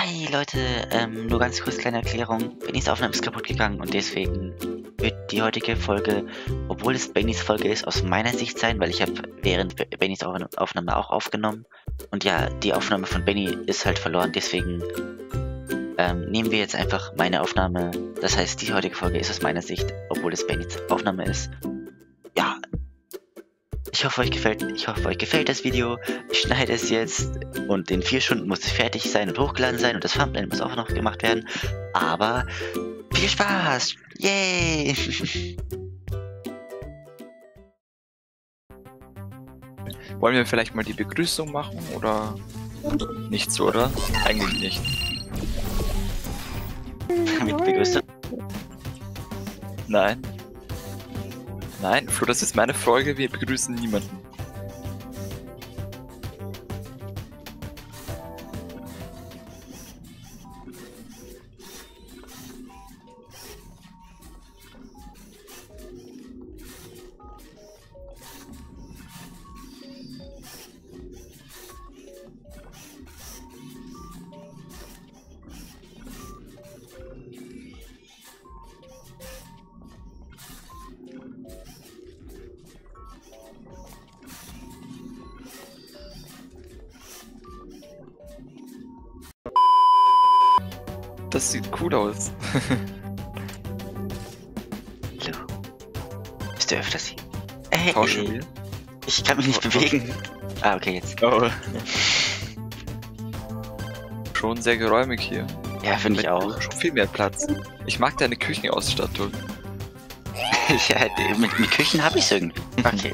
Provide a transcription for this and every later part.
Hi Leute, nur ganz kurz kleine Erklärung. Bennys Aufnahme ist kaputt gegangen und deswegen wird die heutige Folge, obwohl es Bennys Folge ist, aus meiner Sicht sein, weil ich habe während Bennys Aufnahme auch aufgenommen. Und ja, die Aufnahme von Benny ist halt verloren, deswegen nehmen wir jetzt einfach meine Aufnahme. Das heißt, die heutige Folge ist aus meiner Sicht, obwohl es Bennys Aufnahme ist. Ja. Ich hoffe, euch gefällt das Video. Ich schneide es jetzt und in 4 Stunden muss es fertig sein und hochgeladen sein und das Thumbnail muss auch noch gemacht werden. Aber viel Spaß! Yay! Wollen wir vielleicht mal die Begrüßung machen oder nicht so, oder? Eigentlich nicht. Mit Begrüßung? Nein. Nein, Flo, das ist meine Folge, wir begrüßen niemanden. Das sieht cool aus. Hallo. Bist du öfters hier? Tauschen wir? Ich kann mich nicht bewegen. Ah, okay, jetzt. Oh. Schon sehr geräumig hier. Ja, finde ich auch. Schon viel mehr Platz. Ich mag deine Küchenausstattung. Ja, mit Küchen habe ich es irgendwie. Okay.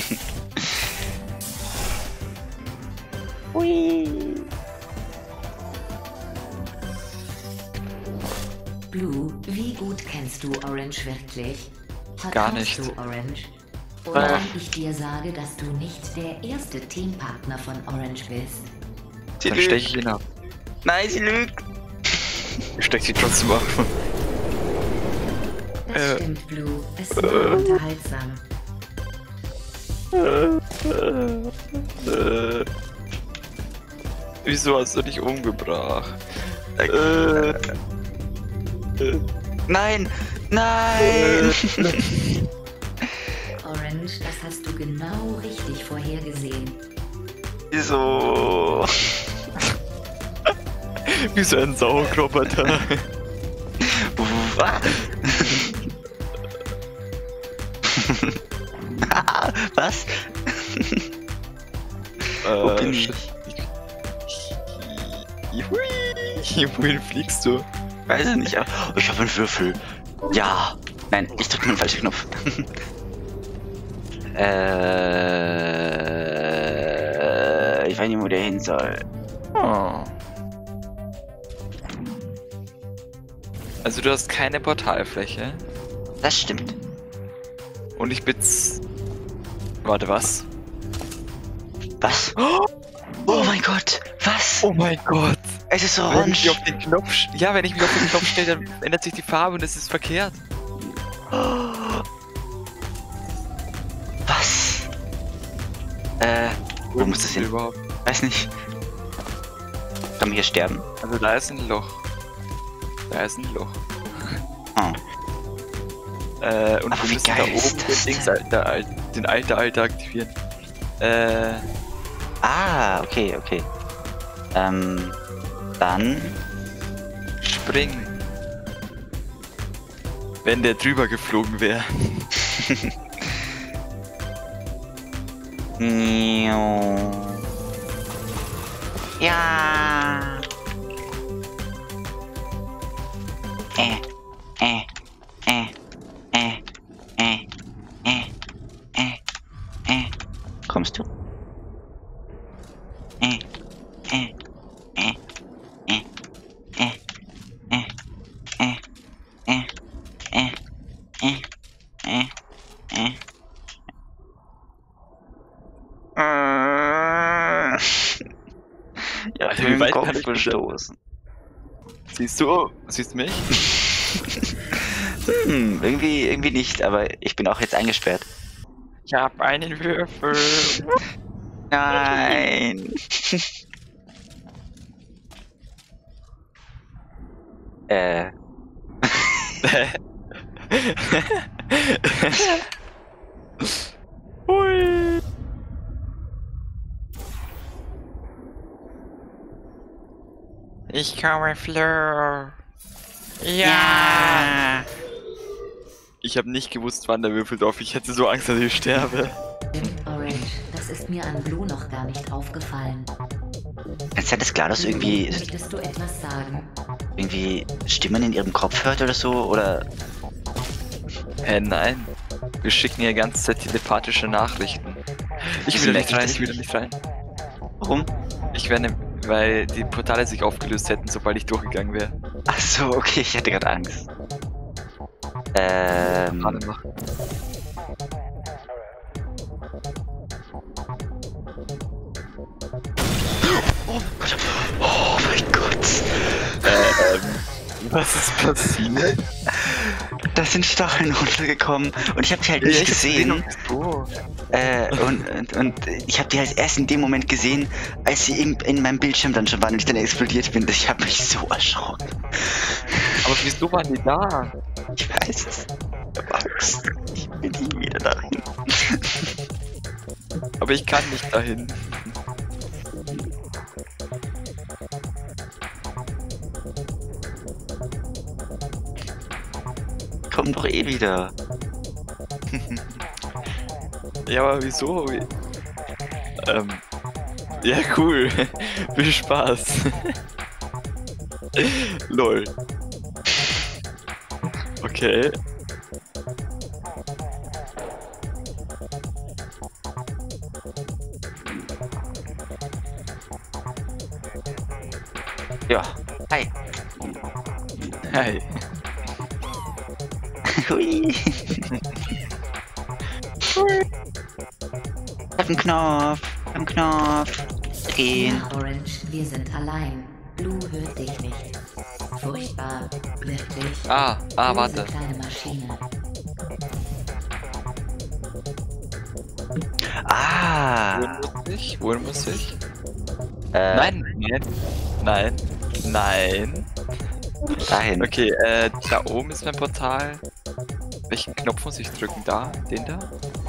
Hui. Blue, wie gut kennst du Orange wirklich? Gar nicht. Du Orange? Oder wenn ich dir sage, dass du nicht der erste Teampartner von Orange bist? Sie Dann stech lügt. ich ihn ab. Nein, sie lügt. Ich steck sie trotzdem ab. Das stimmt, Blue. Es war unterhaltsam. Wieso hast du dich umgebracht? Nein! Nein! Orange, das hast du genau richtig vorhergesehen. Wieso? Wie so ein Saugroboter. Was? Wo bin ich? Wohin fliegst du? Weiß ich nicht. Oh, ich habe einen Würfel. Ja. Nein, ich drücke den falschen Knopf. Ich weiß nicht, wo der hin soll. Oh. Also du hast keine Portalfläche. Das stimmt. Und ich Warte, was? Was? Oh mein Gott! Was? Oh mein Gott! Es ist Wenn ich orange. mich auf den Knopf wenn ich mich auf den Knopf stelle, dann ändert sich die Farbe und es ist verkehrt. Was? Wo muss das hin? Überhaupt? Weiß nicht. Kann man hier sterben? Also da ist ein Loch. Da ist ein Loch. Oh. Und Aber wir wie müssen da geil ist oben das den Alter aktivieren. Ah, okay, okay. Dann. Springen. Wenn der drüber geflogen wäre. Ja. Äh, äh, äh, äh, äh, äh, äh, äh. Kommst du? Äh, äh, äh, äh, äh, äh, äh, äh, äh, äh, äh, äh. Ja, Alter, ich wie bin weit Kopf kann ich gestoßen. Siehst du? Siehst du mich? Irgendwie nicht, aber ich bin auch jetzt eingesperrt. Ich hab einen Würfel. Nein. Äh. Hui. Ich komme, Fleur. Ja. Ich habe nicht gewusst, wann der Würfel drauf. Ich hätte so Angst, dass ich sterbe. Stimmt, Orange. Das ist mir an Blue noch gar nicht aufgefallen. Jetzt hat es klar, dass irgendwie Möchtest du etwas sagen? Stimmen in ihrem Kopf hört oder so, oder? Nein. Wir schicken ihr ganze Zeit telepathische Nachrichten. Ich will nicht rein, ich will nicht rein. Warum? Ich werde, weil die Portale sich aufgelöst hätten, sobald ich durchgegangen wäre. Ach so, okay, ich hatte gerade Angst. Gerade noch. Oh mein Gott. Was ist passiert? Da sind Stacheln runtergekommen und ich habe die halt nicht gesehen. Oh. Und ich habe die halt erst in dem Moment gesehen, als sie in meinem Bildschirm dann schon waren und ich dann explodiert bin. Ich habe mich so erschrocken. Aber wieso waren die da? Ich weiß es. Ich hab Angst. Ich bin nie wieder dahin. Aber ich kann nicht dahin. Komm doch eh wieder. Ja, aber wieso? Ja, cool. Viel Spaß. Lol. Okay. Ja. Hi. Hi. Hui. Ich hab einen Knopf. Ich hab einen Knopf. Gehen. Ja, Orange, wir sind allein. Blue hört dich nicht. Furchtbar, wirklich. Ah, Böse warte. kleine Maschine. Ah. Wohin muss ich? Nein. Nein. Dahin. Okay, da oben ist mein Portal. Welchen Knopf muss ich drücken? Da? Den da?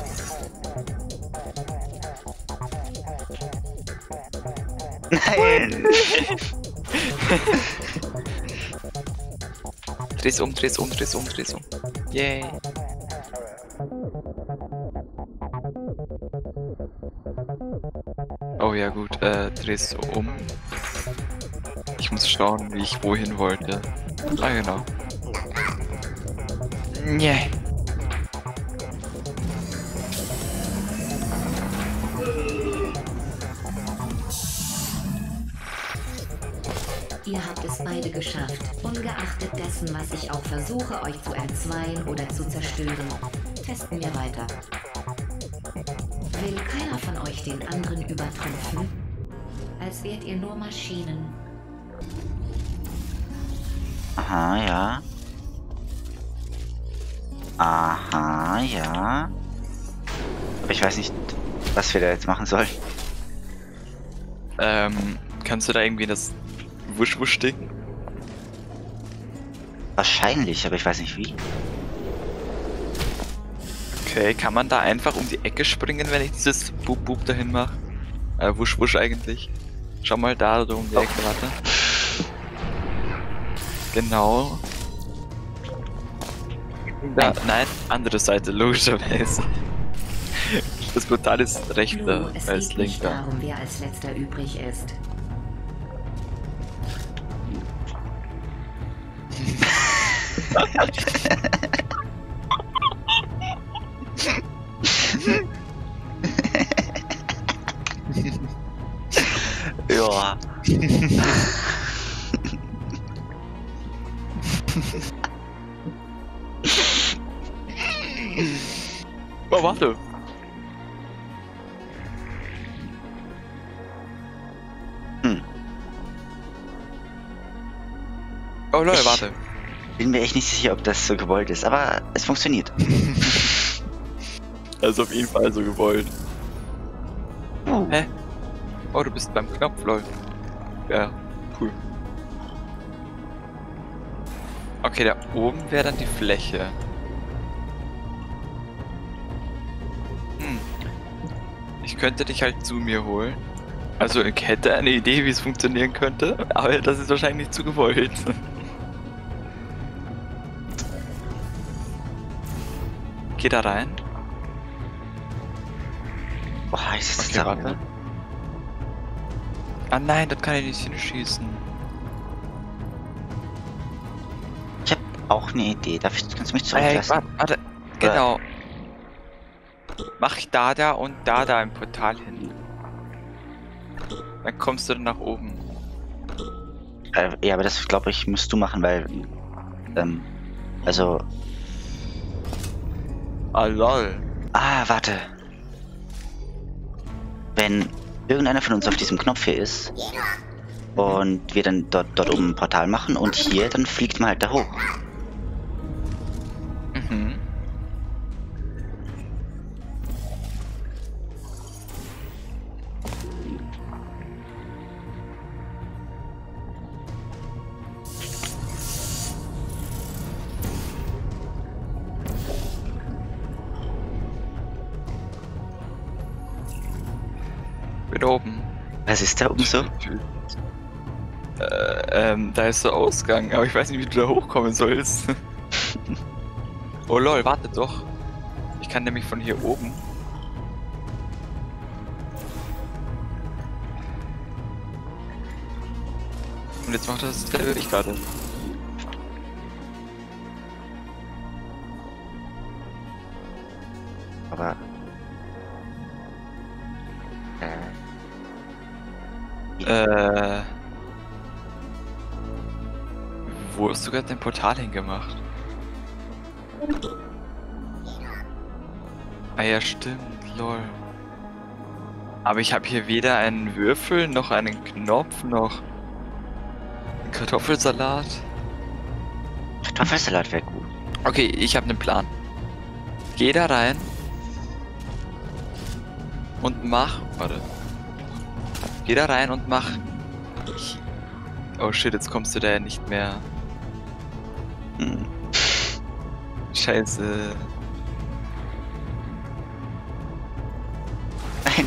Nein. Dreh's um. Yay. Oh ja gut, dreh's um. Ich muss schauen, wie ich wohin wollte. Ah genau. Yeah. Ihr habt es beide geschafft, ungeachtet dessen, was ich auch versuche, euch zu entzweien oder zu zerstören. Testen wir weiter. Will keiner von euch den anderen übertrumpfen? Als wärt ihr nur Maschinen. Aha, ja. Aha, ja. Aber ich weiß nicht, was wir da jetzt machen sollen. Kannst du da irgendwie das Wusch-Wusch-Ding? Wahrscheinlich, aber ich weiß nicht wie. Okay, kann man da einfach um die Ecke springen, wenn ich dieses Bub-Bub dahin mache? Wusch-Wusch eigentlich. Schau mal da so um die Ecke, warte. Genau. Da, nein, andere Seite, logischerweise. Das Portal ist rechter Blue, es als geht nicht linker. darum, wer als letzter übrig ist. Ja. Oh, warte. Oh Leute, warte. Bin mir echt nicht sicher, ob das so gewollt ist, aber es funktioniert. Das ist auf jeden Fall so gewollt. Hä? Oh, du bist beim Knopf, lol. Ja, cool. Okay, da oben wäre dann die Fläche. Ich könnte dich halt zu mir holen. Also ich hätte eine Idee, wie es funktionieren könnte, aber das ist wahrscheinlich nicht zu gewollt. Geh da rein. Boah, heiß ist Okay, das warte. Ah nein, das kann ich nicht hinschießen. Ich hab auch eine Idee. Kannst du mich zurücklassen? Warte. Genau. Mach ich da und da ein Portal hin. Dann kommst du dann nach oben. Ja, aber das glaube ich musst du machen, weil also Ah lol. warte. Wenn irgendeiner von uns auf diesem Knopf hier ist und wir dann dort oben ein Portal machen und hier, dann fliegt man halt da hoch. Mhm. Bin oben. Was ist da oben so? Da ist der Ausgang, aber ich weiß nicht, wie du da hochkommen sollst. Oh lol, warte doch. Ich kann nämlich von hier oben. Und jetzt macht das selber ich gerade. Aber Wo hast du gerade dein Portal hingemacht? Ah ja, stimmt, lol. Aber ich habe hier weder einen Würfel, noch einen Knopf, noch einen Kartoffelsalat. Kartoffelsalat wäre gut. Okay, ich habe einen Plan. Geh da rein und mach. Warte. Geh da rein und mach. Oh shit, jetzt kommst du da ja nicht mehr. Scheiße. Nein.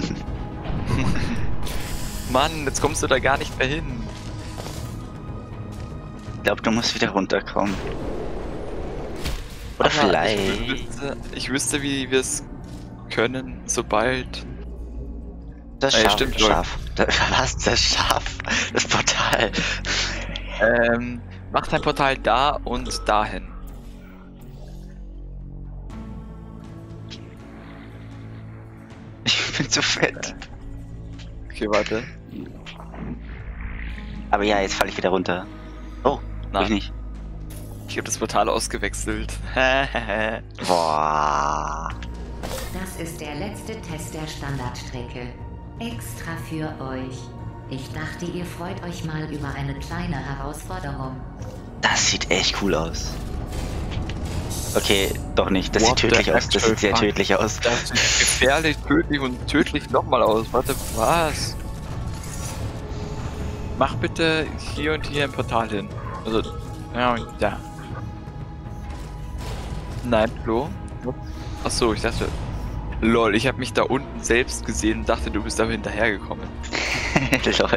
Mann, jetzt kommst du da gar nicht mehr hin. Ich glaube, du musst wieder runterkommen. Oder Aber vielleicht. Ich wüsste, wie wir es können, sobald. Das ja, Schaf. stimmt, Schaf. Was? Das Schaf? Das Portal. Mach dein Portal da und dahin. Ich bin zu fett. Okay, warte. Aber ja, jetzt falle ich wieder runter. Oh, Nein. ich nicht. Ich habe das Portal ausgewechselt. Boah. Das ist der letzte Test der Standardstrecke. Extra für euch. Ich dachte, ihr freut euch mal über eine kleine Herausforderung. Das sieht echt cool aus. Okay, doch nicht. Das What sieht tödlich the aus. Das sieht sehr actual fuck? tödlich aus. Das sieht gefährlich, tödlich und tödlich nochmal aus. Warte, was? Mach bitte hier und hier ein Portal hin. Also, ja und da. Nein, Flo. Achso, ich dachte. Lol, ich habe mich da unten selbst gesehen und dachte, du bist aber hinterhergekommen. Lol.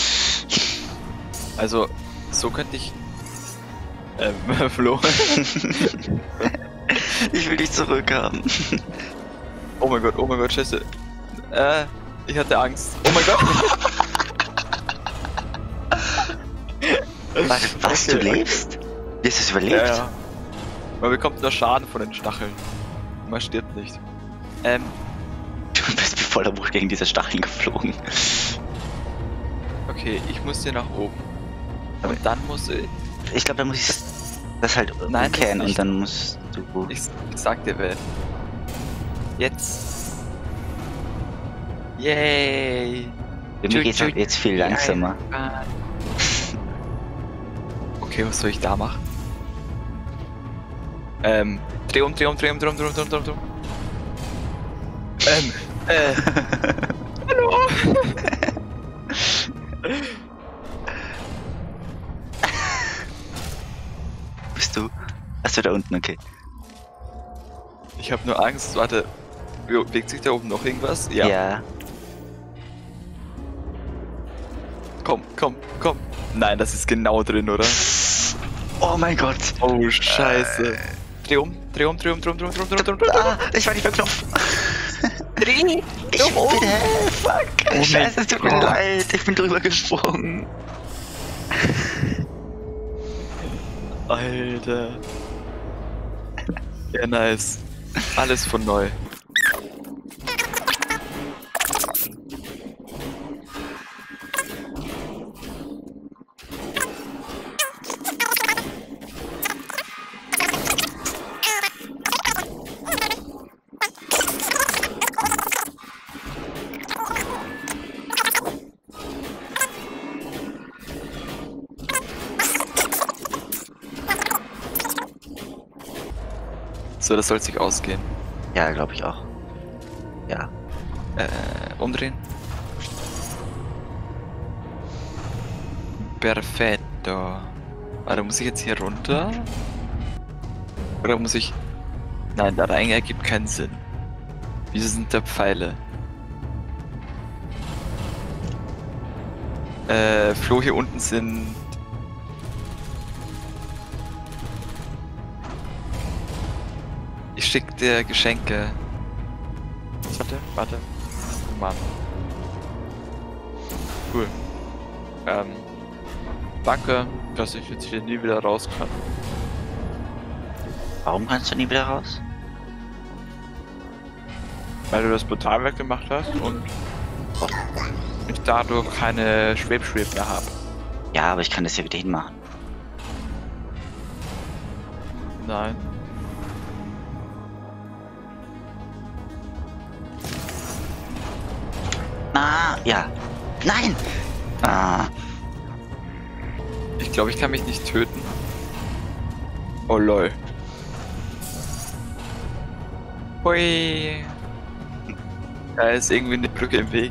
Also, so könnte ich. Flo. Ich will dich zurückhaben. Oh mein Gott, Scheiße. Ich hatte Angst. Oh mein Gott. Warte, was? Okay, Du lebst? Wie hast du es überlebt? Ja. Man bekommt nur Schaden von den Stacheln. Man stirbt nicht. Du bist mit voller Wucht gegen diese Stacheln geflogen. Okay, ich muss hier nach oben. Aber- Und dann muss ich. Ich glaube, da muss ich das halt Nein, das umkehren nicht. und dann musst du. Ich sag dir wer. Jetzt. Yay! Mir geht's auch jetzt viel langsamer. Okay, was soll ich da machen? Dreh um. Hallo! du? Achso, da unten, okay. Ich habe nur Angst, warte. Bewegt sich da oben noch irgendwas? Ja. Ja. Komm. Nein, das ist genau drin, oder? Oh mein Gott. Oh, scheiße. Dreh um. Ah, ich war nicht beim Knopf. Dreh! Ich bitte, fuck. Oh mein Scheiße, es tut mir Gott. leid. Ich bin drüber gesprungen. Alter. Ja, nice. Alles von neu. So, das soll sich ausgehen. Ja, glaube ich auch. Ja. Umdrehen. Perfetto. Warte, muss ich jetzt hier runter? Oder muss ich... Nein, da rein ergibt keinen Sinn. Wieso sind da Pfeile? Flo, hier unten sind... Ich schick dir Geschenke. Warte. Oh Mann. Cool. Danke, dass ich jetzt hier nie wieder raus kann. Warum kannst du nie wieder raus? Weil du das Portal weggemacht hast und ich dadurch keine Schweb mehr habe. Ja, aber ich kann das ja wieder hinmachen. Nein. Ah, ja. Nein! Ah, Ich glaube, ich kann mich nicht töten. Oh lol. Hui. Da ist irgendwie eine Brücke im Weg.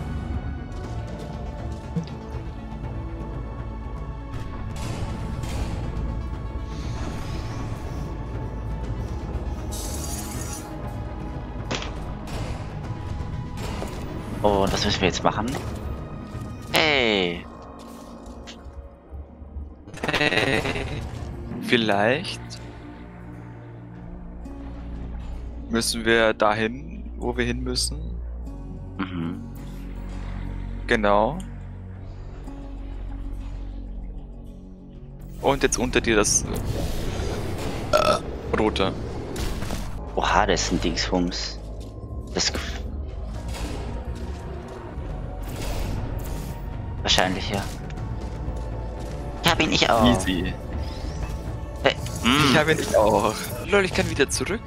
und was müssen wir jetzt machen? Hey! Hey. Vielleicht müssen wir dahin, wo wir hin müssen. Mhm. Genau. Und jetzt unter dir das rote. Oha, das ist ein Dingsbums. Das... Wahrscheinlich, ja. Ich hab ihn nicht auch. Easy. Hey, Ich habe ihn nicht auch. Lol, ich kann wieder zurück.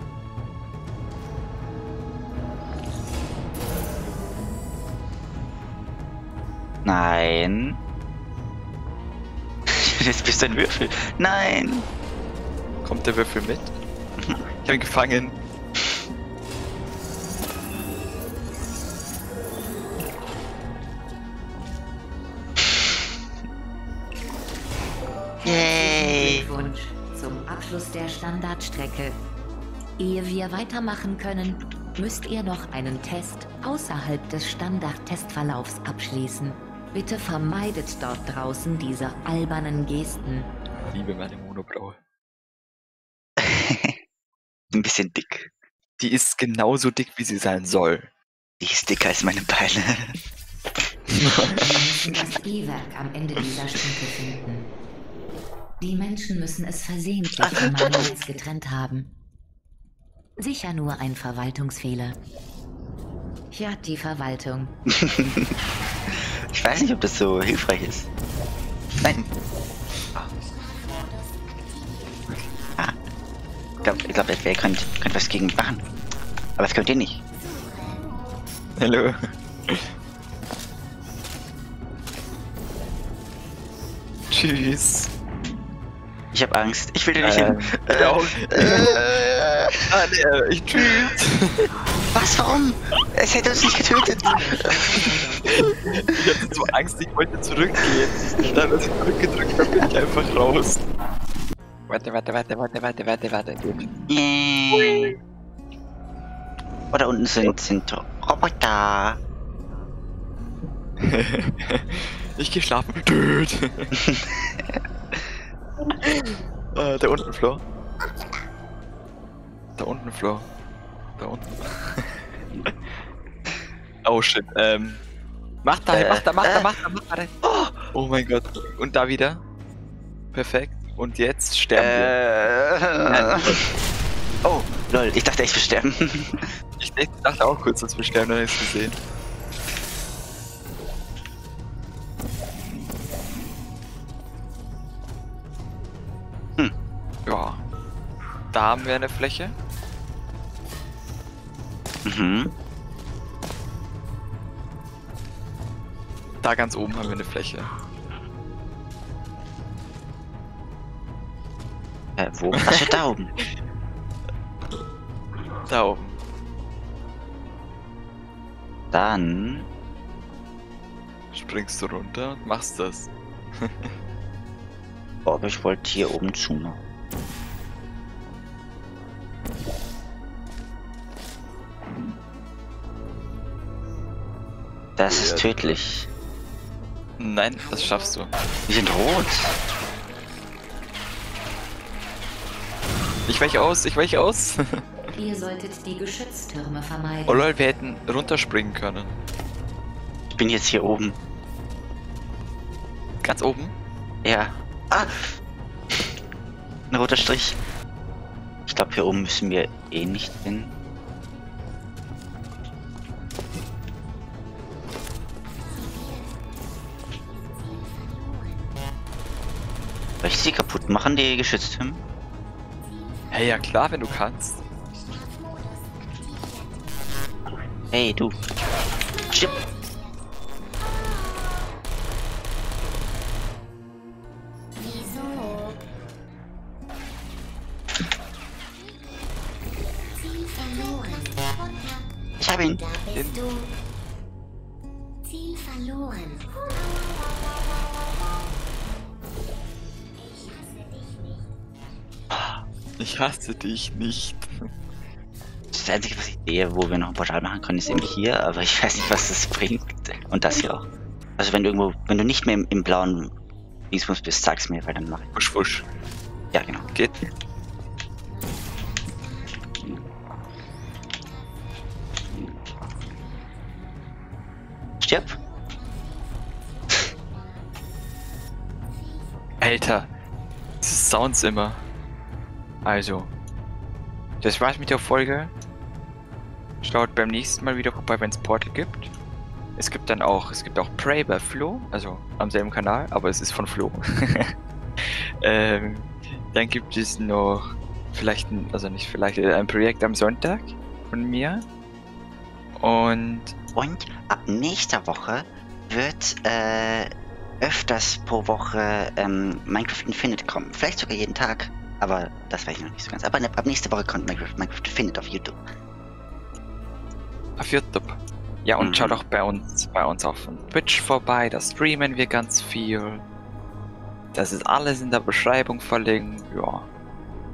Nein. Jetzt bist du ein Würfel. Nein. Kommt der Würfel mit? Ich habe ihn gefangen. Yay. Glückwunsch zum Abschluss der Standardstrecke. Ehe wir weitermachen können, müsst ihr noch einen Test außerhalb des Standard-Testverlaufs abschließen. Bitte vermeidet dort draußen diese albernen Gesten. Ich liebe meine Monobraue. Ein bisschen dick. Die ist genauso dick, wie sie sein soll. Die ist dicker als meine Beine. Wir müssen das E-Werk am Ende dieser Strecke finden. Die Menschen müssen es versehentlich von meinem Netz getrennt haben. Sicher nur ein Verwaltungsfehler. Ja, die Verwaltung. Ich weiß nicht, ob das so hilfreich ist. Nein. Ah. Ich glaube, FBA könnte was gegen machen. Aber das könnt ihr nicht. Hallo. Tschüss. Ich hab Angst. Ich will da nicht hin. Ich auch. Ich tschüss. Was? Warum? Es hätte uns nicht getötet. Ich hatte so Angst, ich wollte zurückgehen. Dann, als ich zurückgedrückt habe, bin ich einfach raus. Warte. Gut. Yay. Oh, da unten sind Roboter. Ich geh schlafen. Dude. Da unten, Flo. Da unten, Flo. Da unten. Oh shit. Mach da. Oh mein Gott. Und da wieder. Perfekt. Und jetzt sterben wir. Oh, lol, ich dachte echt, wir sterben. Ich dachte auch kurz, dass wir sterben, dann ist gesehen. Ja. Da haben wir eine Fläche. Mhm. Da ganz oben haben wir eine Fläche. Wo? Was steht da oben? Da oben. Dann... Springst du runter und machst das. Oh, aber ich wollte hier oben zu noch. Das ist tödlich. Nein, das schaffst du. Die sind rot. Ich weiche aus. Ihr solltet die Geschütztürme vermeiden. Oh lol, wir hätten runterspringen können. Ich bin jetzt hier oben. Ganz oben? Ja. Ah! Ein roter Strich. Ich glaube, hier oben müssen wir eh nicht hin. Soll ich sie kaputt machen, die Geschütztürme? Hey, ja klar, wenn du kannst. Hey, du. Chip. Ich hab ihn. Da bist du. Ziel verloren. Ich hasse dich nicht. Das Einzige, was ich sehe, wo wir noch ein Portal machen können, ist eben hier, aber ich weiß nicht, was das bringt. Und das hier auch. Also wenn du nicht mehr im blauen Dingsbums bist, sag's mir, weil dann mach ich. Wusch, wusch. Ja, genau. Geht. Stirb. Alter. Das Sounds immer. Also. Das war's mit der Folge. Schaut beim nächsten Mal wieder vorbei, wenn es Portal gibt. Es gibt auch Prey bei Flo, also am selben Kanal, aber es ist von Flo. Dann gibt es noch ein Projekt am Sonntag von mir. Und ab nächster Woche wird öfters pro Woche Minecraft Infinite kommen. Vielleicht sogar jeden Tag, aber das weiß ich noch nicht so ganz. Aber ab nächster Woche kommt Minecraft Infinite auf YouTube. Auf YouTube. Ja, und schaut auch bei uns auf Twitch vorbei, da streamen wir ganz viel. Das ist alles in der Beschreibung verlinkt. Ja.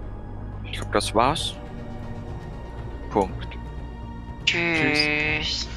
Ich glaube, das war's. Punkt. Tschüss.